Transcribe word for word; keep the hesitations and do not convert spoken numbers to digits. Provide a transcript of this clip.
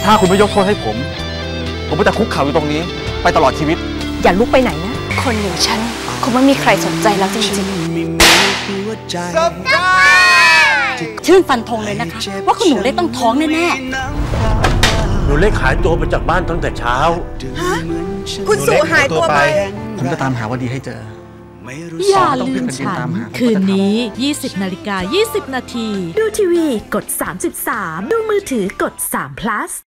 ถ้าคุณไม่ยกโทษให้ผม ผมก็จะคุกเข่าอยู่ตรงนี้ไปตลอดชีวิตอย่าลุกไปไหนนะคนอย่างฉันคงไม่มีใครสนใจแล้วจริงๆชื่นฟันธงเลยนะคะว่าคุณหนูเล็กต้องท้องแน่ๆหนูเล็กหายตัวไปจากบ้านตั้งแต่เช้าฮะคุณสู่หายตัวไปผมจะตามหาว่าดีให้เจออย่าลืมฉันคืนนี้ ยี่สิบนาฬิกายี่สิบนาทีดูทีวีกดสามสิบสามดูมือถือกดสาม plus